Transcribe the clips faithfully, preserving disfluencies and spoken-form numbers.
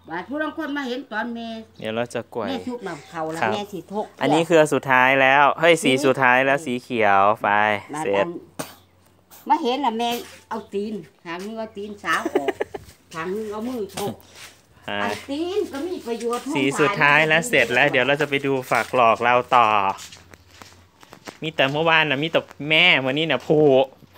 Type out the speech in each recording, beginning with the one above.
บาดผู้ลางคนมาเห็นตอนแม่เดี๋ยวเราจะกล้วยแม่ทุกน้ำเขาแล้วแม่สีทกอันนี้คือสุดท้ายแล้วเฮ้ยสีสุดท้ายแล้วสีเขียวไฟเสร็จมาเห็นแล้วแม่เอาตีนทางนึงเอาตีนสาวออกทางนึงเอามือทกไอ้ตีนก็มีประโยชน์สีสุดท้ายแล้วเสร็จแล้วเดี๋ยวเราจะไปดูฝากหลอกเราต่อมีแต่เมื่อวานนะมีแต่แม่วันนี้นะผู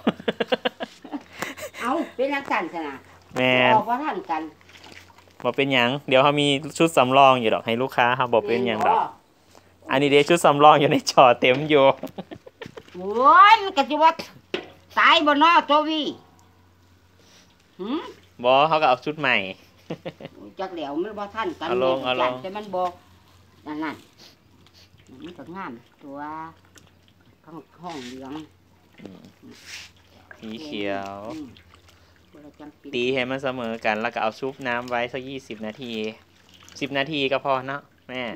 เอาเป็นนักสั่นขนาดแม่บอกว่าท่านกันบอกเป็นยังเดี๋ยวเขามีชุดสำรองอยู่ดอกให้ลูกค้าเขาบอกเป็นยังดอกอันนี้เดี๋ยวชุดสำรองอยู่ในจอเต็มอยู่โอ้ยมันกะจิว่าตายบนนอโจวีหืมบอเขาก็เอาชุดใหม่จักเหลวมันบ่ท่านกันเอาลงเอาลงแต่มันบอกนั่นนั่นมันก็งามตัวข้างห้องเหลืองสีเขียวตีให้มันเสมอกันแล้วก็เอาชุบน้ำไว้สักยี่สิบนาทีสิบนาทีก็พอเนาะแม่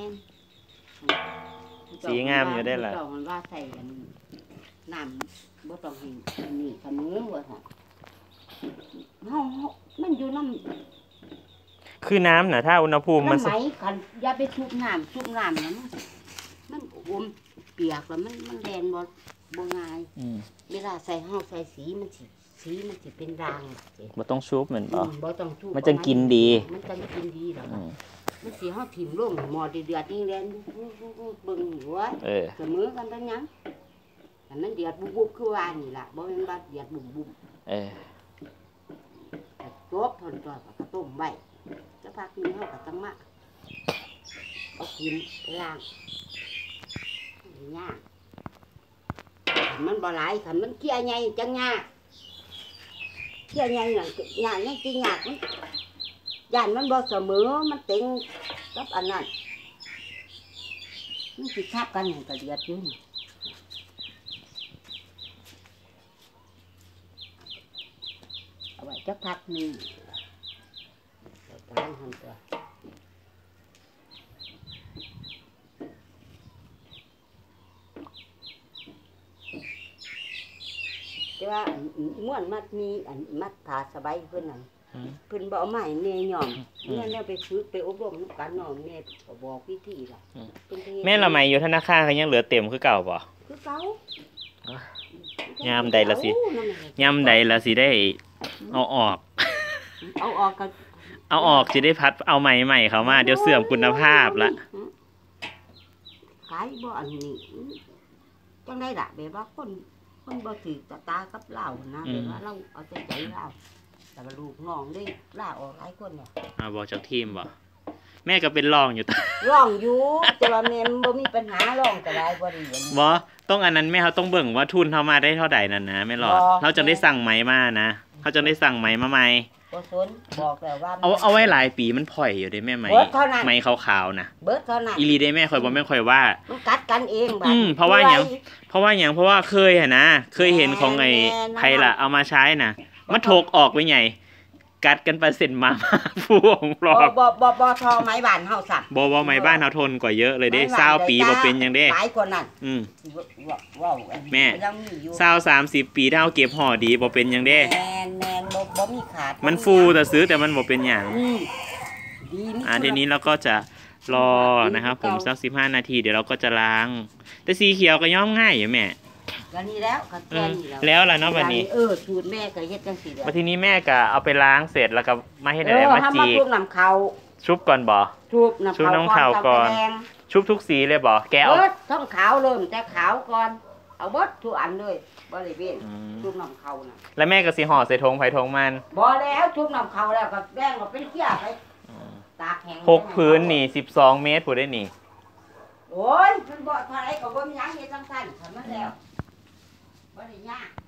สีงามอยู่ได้ละมันว่าใส่น้ำบ่ต้องให้นี่ขนุนว่าค่ะเฮามันอยู่น้ำคือน้ำน่ะถ้าอุณหภูมิมันไหมคันอย่าไปชุบน้ำชุบน้ำนะมันอมเปียกแล้วมันมันแดนบ่บ่ง่ายเวลาใส่เฮาใส่สีมันสิสีมันสิเป็นรางบ่ต้องชุบเหมือนบ่บ่ต้องชุบมันจะกินดีมันจะกินดีแล้วมันสิเฮาถิ่มลงหม้อเดือดๆนี่แลนเบิ่งหัวเสมอกันทั้งหยังแต่มันเดือดบุบๆคือว่านี่ล่ะบ่แม่นว่าเดือดบุบๆเออจบทนตัวก็ต้มไว้จะพักนี้เฮาก็ต้องมาเอากินล้างย่างมันบ่หลายคันมันเคี่ยใหญ่จังยากเคี่ยใหญ่น่ะยากยังกินยากมันย่านมันบ่เสมอมันเต็งกับอันนั้นมันสิทับกันนี่ก็เดือดอยู่เอาไว้จักพักนึงการหั่นตัวแต่ว่าม้วนมัดมีอันมัดผ้าสบายเพิ่นนั่นเพิ่นบ่เอาไม้แม่ย่อมเนี่ยเนี่ยไปฝึกไปอบรมกันน้องแม่บอกวิธีล่ะแม่ละไหมอยู่ธนาคารเขายังเหลือเต็มคือเก่าบ่คือเก่ายามใดละสิยามใดละสิได้เอาออกเอาออกก็เอาออกสิได้พัดเอาใหม่ใหม่เขามาเดี๋ยวเสื่อมคุณภาพละขายบ่อันนี้จังได๋ล่ะแบบว่าคนคนบ่ถือตาตากับเหล้านะแบบว่าเราเอาใจใจเหล้าแต่ว่าลูกน้องได้เหล้าออกหลายคนเนี่ยอ่าบอกจากทีมบ่แม่ก็เป็นรองอยู่รองอยู่แต่ว่าแม่บ่มีปัญหารองก็ได้บ่ดีบ่ต้องอันนั้นแม่เขาต้องเบิ่งว่าทุนเขามาได้เท่าใดนั่นนะไม่รอดเขาจะได้สั่งไหมมานะเขาจะได้สั่งไหมมาใหม่บ่สนบอกแล้วว่าเอาเอาไว้หลายปีมันผ่อยอยู่ได้แม่ไหมไหมขาวๆนะเบิดเท่านั้นอีลีได้แม่ค่อยบ่แม่ค่อยว่ามันกัดกันเองอืมเพราะว่าหยังเพราะว่าหยังเพราะว่าเคยอ่ะนะเคยเห็นของไอ้ไผล่ะเอามาใช้น่ะมันถกออกไปใหญ่กัดกันไปเซ็นมาฟูของปลอกบ่บ่บ่ทอไม้บ้านเฮาสั่นบ่บ่ไม้บ้านเฮาทนกว่าเยอะเลยเด้เศร้าปีบ่เป็นยังเด้หลายกว่านั้นอืมว้าวแม่เศร้าสามสิบปีถ้าเฮาเก็บห่อดีบ่เป็นยังเด้แม่นแม่นบ่บ่มีขาดมันฟูแต่ซื้อแต่มันบ่เป็นหยังอ่าทีนี้เราก็จะรอนะครับผมสักสิบห้านาทีเดี๋ยวเราก็จะล้างแต่สีเขียวก็ย้อมง่ายอยู่แม่ก็นี่แล้วก็แค่นี้แล้วแล้วล่ะเนาะบัดนี้เออสูตรแม่ก็เฮ็ดจังซี่แหละบัดทีนี้แม่ก็เอาไปล้างเสร็จแล้วก็มาเฮ็ดอะไรมาจีชุบน้ำเขาชุบก่อนบ่ชุบน้ำชุบน้ำเขาก่อนชุบทุกสีเลยบ่แกเอาต้องขาวเริ่มแต่ขาวก่อนเอาเบิดทุกอันเลยบริเวณชุบน้ำเขาน่ะแล้วแม่ก็สิห่อใส่ธงไผธงมันบ่แล้วชุบน้ำเขาแล้วก็แบ่งก็เป็นเขี้ยไปตากแห้งหกพื้นนี่สิบสองเมตรผู้ได้นี่โอ้ยมันบ่เท่าไรก็บ่มีหยังเฮ็ดจังซั่นทำมาแล้วบ่ได้ยาก